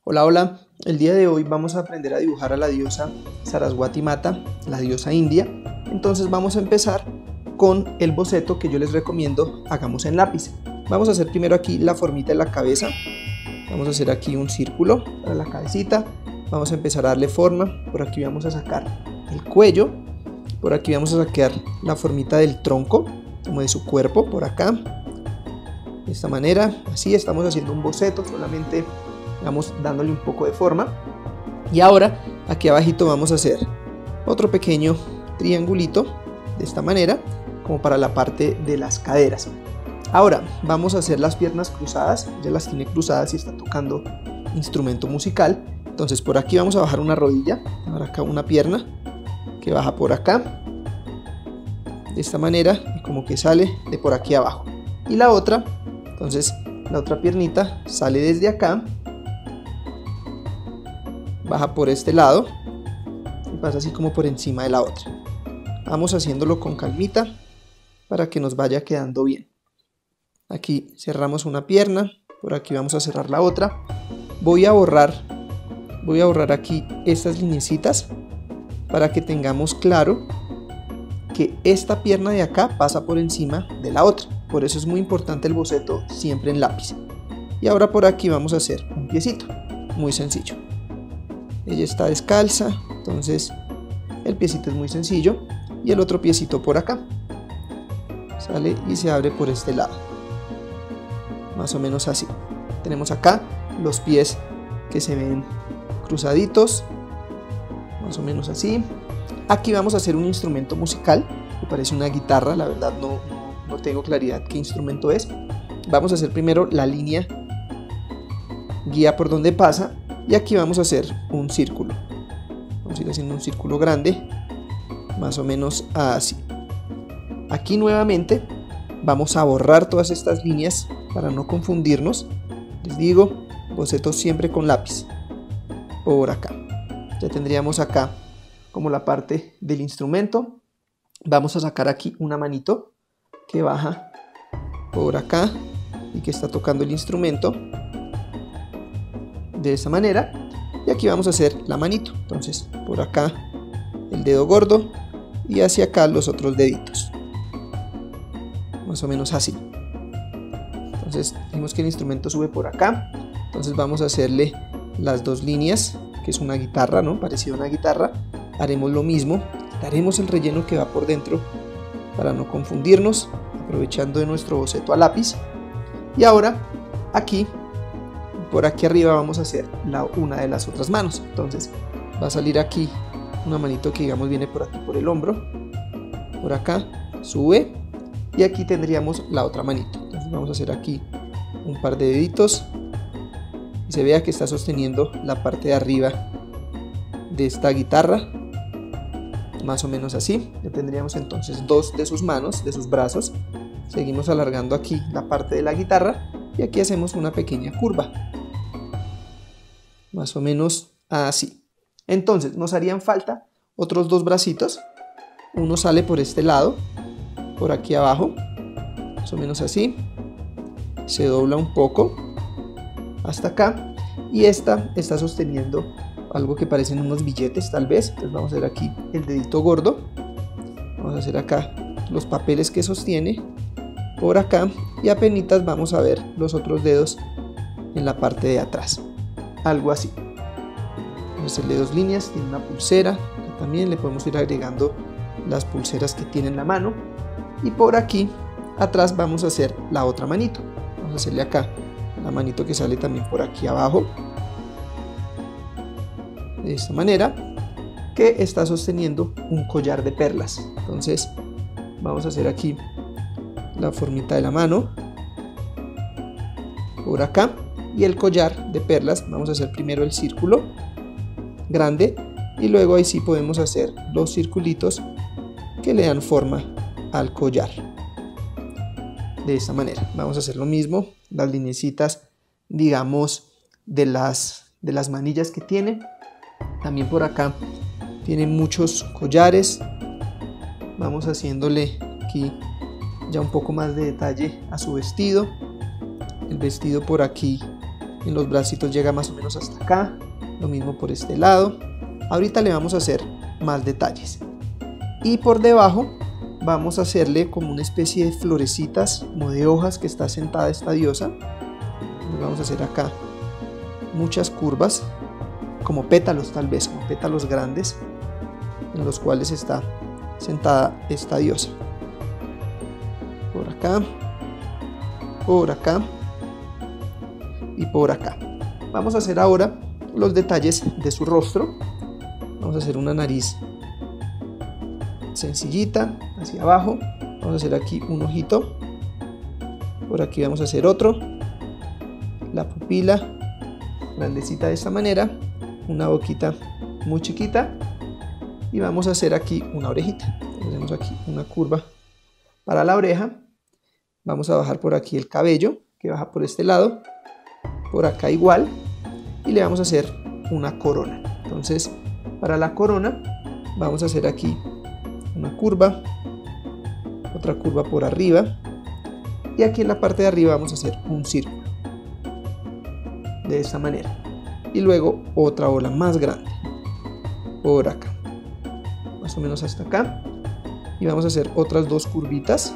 Hola, hola. El día de hoy vamos a aprender a dibujar a la diosa Saraswati Mata, la diosa india. Entonces vamos a empezar con el boceto que yo les recomiendo hagamos en lápiz. Vamos a hacer primero aquí la formita de la cabeza. Vamos a hacer aquí un círculo para la cabecita. Vamos a empezar a darle forma. Por aquí vamos a sacar el cuello. Por aquí vamos a sacar la formita del tronco, como de su cuerpo, por acá. De esta manera, así estamos haciendo un boceto, solamente vamos dándole un poco de forma. Y ahora aquí abajito vamos a hacer otro pequeño triangulito de esta manera, como para la parte de las caderas. Ahora vamos a hacer las piernas cruzadas. Ya las tiene cruzadas y está tocando instrumento musical. Entonces por aquí vamos a bajar una rodilla, ahora acá una pierna que baja por acá de esta manera y como que sale de por aquí abajo, y la otra, entonces la otra piernita sale desde acá, baja por este lado y pasa así como por encima de la otra. Vamos haciéndolo con calmita para que nos vaya quedando bien. Aquí cerramos una pierna, por aquí vamos a cerrar la otra. Voy a borrar aquí estas lineecitas para que tengamos claro que esta pierna de acá pasa por encima de la otra. Por eso es muy importante el boceto siempre en lápiz. Y ahora por aquí vamos a hacer un piecito, muy sencillo. Ella está descalza, entonces el piecito es muy sencillo. Y el otro piecito por acá sale y se abre por este lado, más o menos así. Tenemos acá los pies que se ven cruzaditos, más o menos así. Aquí vamos a hacer un instrumento musical, me parece una guitarra, la verdad no tengo claridad qué instrumento es. Vamos a hacer primero la línea guía por donde pasa, y aquí vamos a hacer un círculo. Vamos a ir haciendo un círculo grande, más o menos así. Aquí nuevamente vamos a borrar todas estas líneas para no confundirnos. Les digo, boceto siempre con lápiz. Por acá ya tendríamos acá como la parte del instrumento. Vamos a sacar aquí una manito que baja por acá y que está tocando el instrumento de esta manera, y aquí vamos a hacer la manito. Entonces por acá el dedo gordo y hacia acá los otros deditos, más o menos así. Entonces dijimos que el instrumento sube por acá, entonces vamos a hacerle las dos líneas, que es una guitarra, ¿no? Parecido a una guitarra. Haremos lo mismo, quitaremos el relleno que va por dentro para no confundirnos, aprovechando de nuestro boceto a lápiz. Y ahora aquí, por aquí arriba vamos a hacer una de las otras manos. Entonces va a salir aquí una manito que digamos viene por aquí por el hombro, por acá sube, y aquí tendríamos la otra manito. Entonces vamos a hacer aquí un par de deditos y se vea que está sosteniendo la parte de arriba de esta guitarra, más o menos así. Ya tendríamos entonces dos de sus manos, de sus brazos. Seguimos alargando aquí la parte de la guitarra y aquí hacemos una pequeña curva, más o menos así. Entonces nos harían falta otros dos bracitos. Uno sale por este lado, por aquí abajo, más o menos así, se dobla un poco hasta acá, y esta está sosteniendo algo que parecen unos billetes tal vez. Entonces vamos a hacer aquí el dedito gordo, vamos a hacer acá los papeles que sostiene por acá, y apenitas vamos a ver los otros dedos en la parte de atrás, algo así. Vamos a hacerle dos líneas, tiene una pulsera, que también le podemos ir agregando las pulseras que tiene en la mano, y por aquí atrás vamos a hacer la otra manito. Vamos a hacerle acá la manito que sale también por aquí abajo, de esta manera, que está sosteniendo un collar de perlas. Entonces vamos a hacer aquí la formita de la mano por acá, y el collar de perlas vamos a hacer primero el círculo grande, y luego ahí sí podemos hacer los circulitos que le dan forma al collar. De esta manera vamos a hacer lo mismo, las lineecitas digamos de las manillas que tiene. También por acá tiene muchos collares. Vamos haciéndole aquí ya un poco más de detalle a su vestido. El vestido por aquí en los bracitos llega más o menos hasta acá, lo mismo por este lado. Ahorita le vamos a hacer más detalles. Y por debajo vamos a hacerle como una especie de florecitas, como de hojas que está sentada esta diosa. Vamos a hacer acá muchas curvas, como pétalos tal vez, como pétalos grandes, en los cuales está sentada esta diosa. Por acá y por acá. Vamos a hacer ahora los detalles de su rostro. Vamos a hacer una nariz sencillita hacia abajo. Vamos a hacer aquí un ojito. Por aquí vamos a hacer otro. La pupila grandecita de esta manera. Una boquita muy chiquita. Y vamos a hacer aquí una orejita. Hacemos aquí una curva para la oreja. Vamos a bajar por aquí el cabello, que baja por este lado. Por acá igual. Y le vamos a hacer una corona. Entonces, para la corona vamos a hacer aquí una curva, otra curva por arriba, y aquí en la parte de arriba vamos a hacer un círculo de esta manera, y luego otra ola más grande por acá, más o menos hasta acá, y vamos a hacer otras dos curvitas,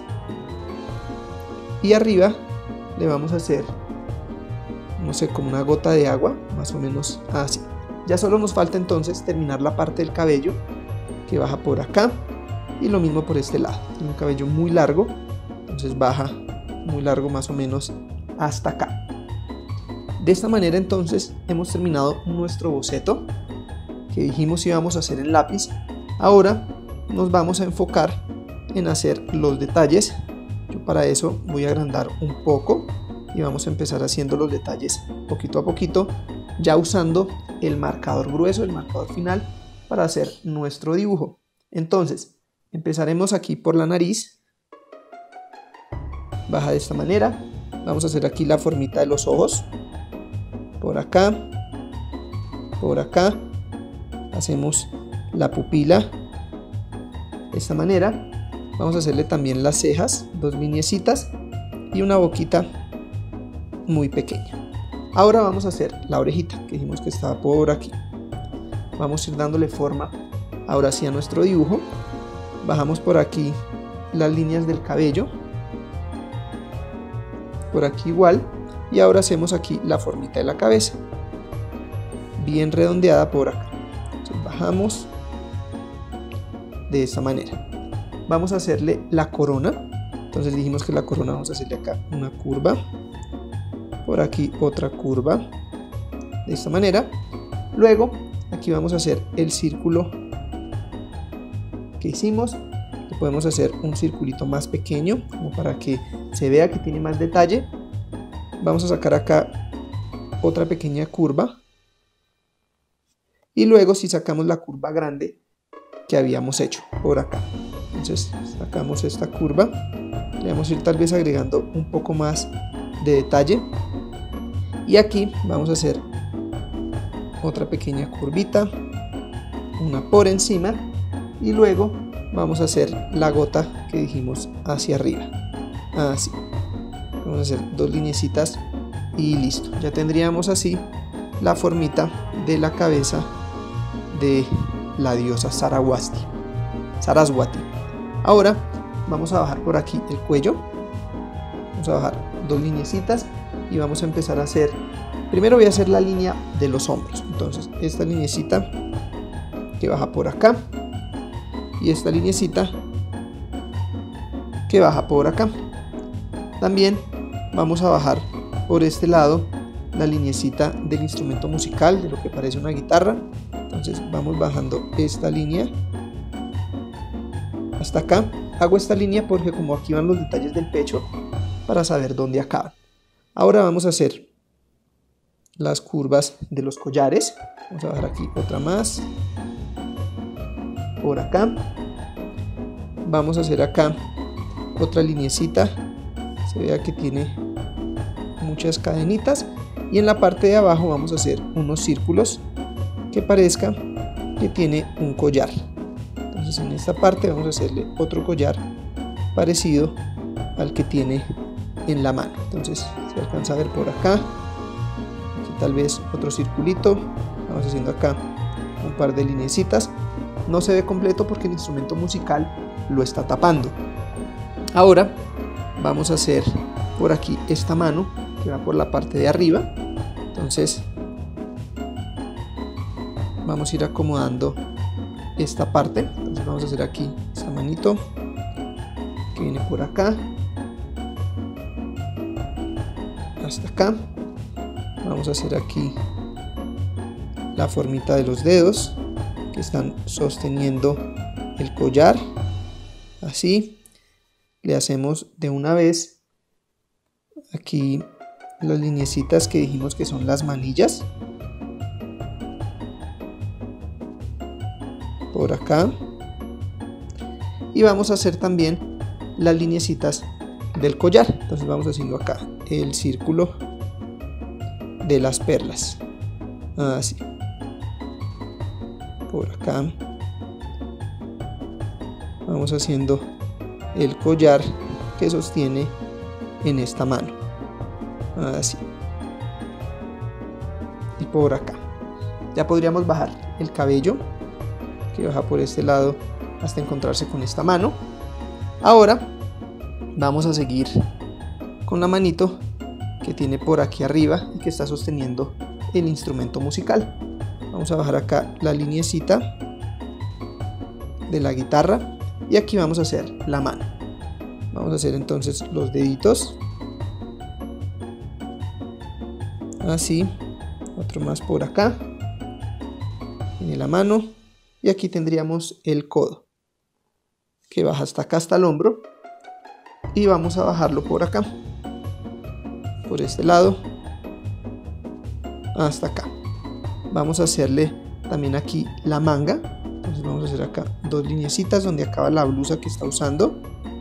y arriba le vamos a hacer, no sé, como una gota de agua, más o menos así. Ya solo nos falta entonces terminar la parte del cabello que baja por acá, y lo mismo por este lado. Tiene un cabello muy largo, entonces baja muy largo más o menos hasta acá. De esta manera entonces hemos terminado nuestro boceto que dijimos íbamos a hacer en lápiz. Ahora nos vamos a enfocar en hacer los detalles. Yo para eso voy a agrandar un poco y vamos a empezar haciendo los detalles poquito a poquito, ya usando el marcador grueso, el marcador final, para hacer nuestro dibujo. Entonces empezaremos aquí por la nariz, baja de esta manera. Vamos a hacer aquí la formita de los ojos, por acá, hacemos la pupila de esta manera. Vamos a hacerle también las cejas, dos lineecitas y una boquita muy pequeña. Ahora vamos a hacer la orejita que dijimos que estaba por aquí. Vamos a ir dándole forma ahora sí a nuestro dibujo. Bajamos por aquí las líneas del cabello, por aquí igual, y ahora hacemos aquí la formita de la cabeza, bien redondeada por acá. Entonces bajamos de esta manera. Vamos a hacerle la corona. Entonces dijimos que la corona vamos a hacerle acá una curva, por aquí otra curva, de esta manera. Luego aquí vamos a hacer el círculo que hicimos. Le podemos hacer un circulito más pequeño como para que se vea que tiene más detalle. Vamos a sacar acá otra pequeña curva y luego si sacamos la curva grande que habíamos hecho por acá, entonces sacamos esta curva, le vamos a ir tal vez agregando un poco más de detalle y aquí vamos a hacer otra pequeña curvita, una por encima, y luego vamos a hacer la gota que dijimos hacia arriba, así. Vamos a hacer dos lineecitas y listo. Ya tendríamos así la formita de la cabeza de la diosa Saraswati. Ahora vamos a bajar por aquí el cuello. Vamos a bajar dos lineecitas y vamos a empezar a hacer. Primero voy a hacer la línea de los hombros. Entonces esta linecita que baja por acá y esta linecita que baja por acá. También vamos a bajar por este lado la linecita del instrumento musical, de lo que parece una guitarra. Entonces vamos bajando esta línea hasta acá. Hago esta línea porque como aquí van los detalles del pecho, para saber dónde acaban. Ahora vamos a hacer las curvas de los collares. Vamos a bajar aquí otra más, por acá. Vamos a hacer acá otra linecita, se vea que tiene muchas cadenitas, y en la parte de abajo vamos a hacer unos círculos que parezca que tiene un collar. Entonces en esta parte vamos a hacerle otro collar parecido al que tiene en la mano. Entonces se alcanza a ver por acá, tal vez otro circulito, vamos haciendo acá un par de lineecitas. No se ve completo porque el instrumento musical lo está tapando. Ahora vamos a hacer por aquí esta mano que va por la parte de arriba. Entonces vamos a ir acomodando esta parte. Entonces vamos a hacer aquí esta manito que viene por acá hasta acá. Vamos a hacer aquí la formita de los dedos que están sosteniendo el collar, así. Le hacemos de una vez aquí las lineecitas que dijimos que son las manillas por acá, y vamos a hacer también las lineecitas del collar. Entonces vamos haciendo acá el círculo de las perlas, así, por acá vamos haciendo el collar que sostiene en esta mano, así, y por acá. Ya podríamos bajar el cabello que baja por este lado hasta encontrarse con esta mano. Ahora vamos a seguir con la manito que tiene por aquí arriba y que está sosteniendo el instrumento musical. Vamos a bajar acá la lineecita de la guitarra y aquí vamos a hacer la mano. Vamos a hacer entonces los deditos, así, otro más por acá, viene la mano y aquí tendríamos el codo que baja hasta acá, hasta el hombro, y vamos a bajarlo por acá, por este lado hasta acá. Vamos a hacerle también aquí la manga. Entonces vamos a hacer acá dos lineecitas donde acaba la blusa que está usando,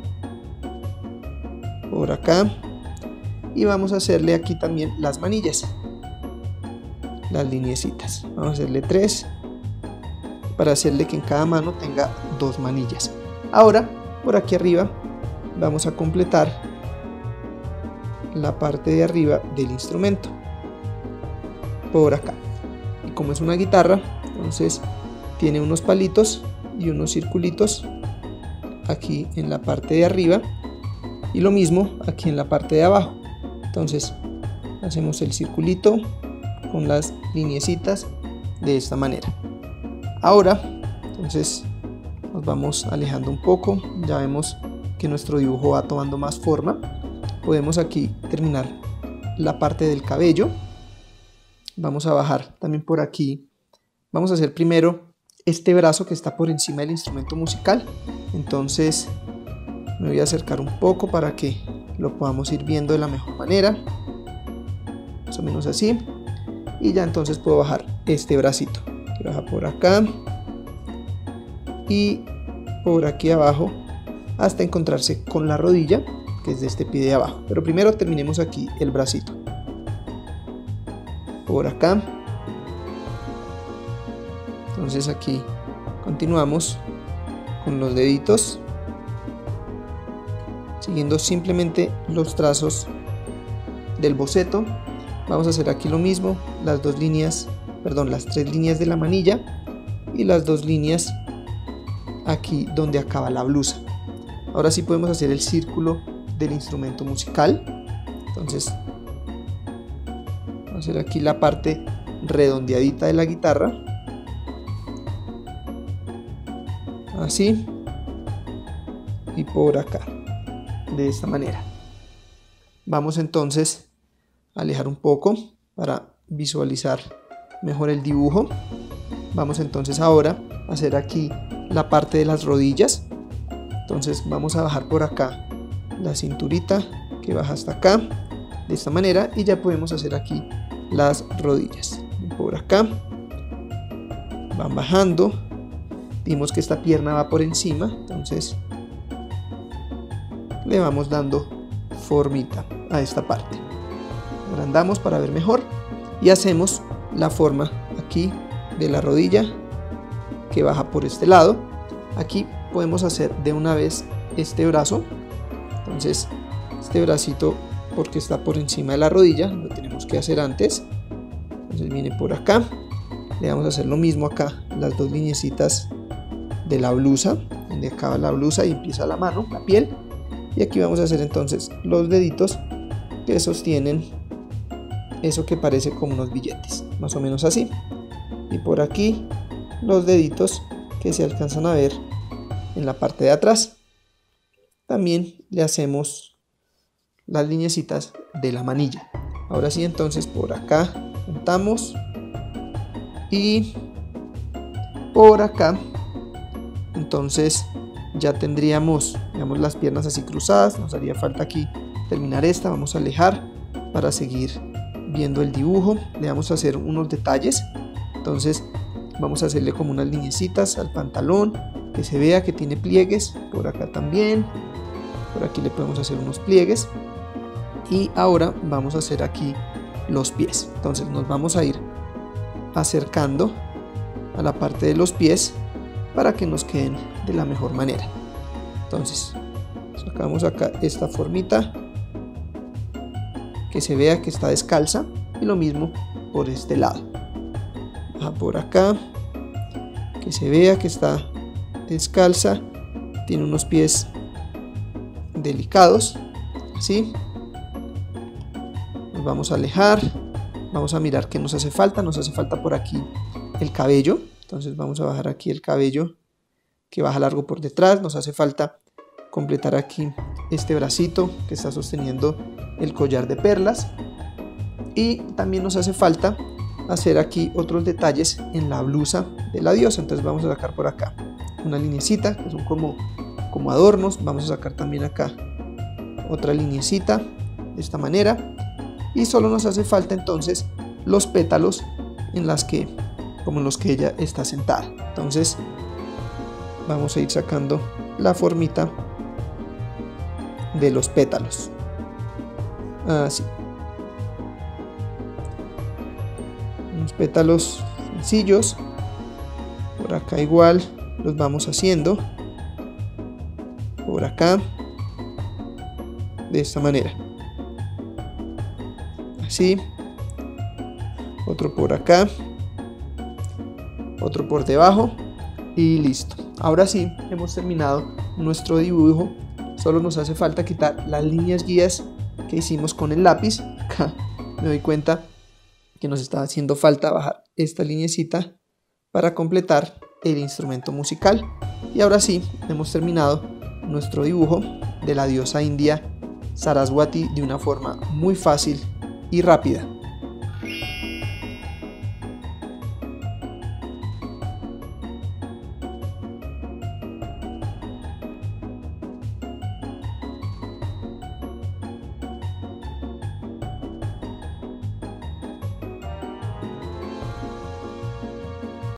por acá, y vamos a hacerle aquí también las manillas, las lineecitas. Vamos a hacerle 3 para hacerle que en cada mano tenga 2 manillas. Ahora por aquí arriba vamos a completar la parte de arriba del instrumento por acá, y como es una guitarra, entonces tiene unos palitos y unos circulitos aquí en la parte de arriba y lo mismo aquí en la parte de abajo. Entonces hacemos el circulito con las lineecitas de esta manera. Ahora entonces nos vamos alejando un poco, ya vemos que nuestro dibujo va tomando más forma. Podemos aquí terminar la parte del cabello. Vamos a bajar también por aquí. Vamos a hacer primero este brazo que está por encima del instrumento musical. Entonces me voy a acercar un poco para que lo podamos ir viendo de la mejor manera, más o menos así, y ya entonces puedo bajar este bracito que baja por acá y por aquí abajo hasta encontrarse con la rodilla, que es de este pie de abajo. Pero primero terminemos aquí el bracito por acá. Entonces aquí continuamos con los deditos, siguiendo simplemente los trazos del boceto. Vamos a hacer aquí lo mismo, las 3 líneas de la manilla y las 2 líneas aquí donde acaba la blusa. Ahora sí podemos hacer el círculo del instrumento musical. Entonces vamos a hacer aquí la parte redondeadita de la guitarra, así, y por acá de esta manera. Vamos entonces a alejar un poco para visualizar mejor el dibujo. Vamos entonces ahora a hacer aquí la parte de las rodillas. Entonces vamos a bajar por acá la cinturita que baja hasta acá de esta manera y ya podemos hacer aquí las rodillas. Por acá van bajando. Vimos que esta pierna va por encima, entonces le vamos dando formita a esta parte. Agrandamos para ver mejor y hacemos la forma aquí de la rodilla que baja por este lado. Aquí podemos hacer de una vez este brazo. Entonces este bracito, porque está por encima de la rodilla, lo tenemos que hacer antes. Entonces viene por acá, le vamos a hacer lo mismo acá, las dos lineecitas de la blusa, donde acaba la blusa y empieza la mano, la piel, y aquí vamos a hacer entonces los deditos que sostienen eso que parece como unos billetes, más o menos así, y por aquí los deditos que se alcanzan a ver en la parte de atrás. También le hacemos las lineecitas de la manilla. Ahora sí, entonces por acá juntamos y por acá entonces ya tendríamos, digamos, las piernas así cruzadas. Nos haría falta aquí terminar esta. Vamos a alejar para seguir viendo el dibujo. Le vamos a hacer unos detalles. Entonces vamos a hacerle como unas lineecitas al pantalón, que se vea que tiene pliegues. Por acá también, por aquí le podemos hacer unos pliegues. Y ahora vamos a hacer aquí los pies. Entonces nos vamos a ir acercando a la parte de los pies para que nos queden de la mejor manera. Entonces sacamos acá esta formita, que se vea que está descalza, y lo mismo por este lado. Por acá, que se vea que está descalza, tiene unos pies delicados, así. Nos vamos a alejar, vamos a mirar qué nos hace falta por aquí el cabello. Entonces vamos a bajar aquí el cabello que baja largo por detrás. Nos hace falta completar aquí este bracito que está sosteniendo el collar de perlas, y también nos hace falta hacer aquí otros detalles en la blusa de la diosa. Entonces vamos a sacar por acá una linecita que son como adornos. Vamos a sacar también acá otra linecita de esta manera, y solo nos hace falta entonces los pétalos como en los que ella está sentada. Entonces vamos a ir sacando la formita de los pétalos, así, unos pétalos sencillos. Por acá igual los vamos haciendo, por acá de esta manera, así, otro por acá, otro por debajo, y listo. Ahora sí, hemos terminado nuestro dibujo. Solo nos hace falta quitar las líneas guías que hicimos con el lápiz. Acá me doy cuenta que nos está haciendo falta bajar esta linecita para completar el instrumento musical. Y ahora sí, hemos terminado nuestro dibujo de la diosa india Saraswati de una forma muy fácil y rápida.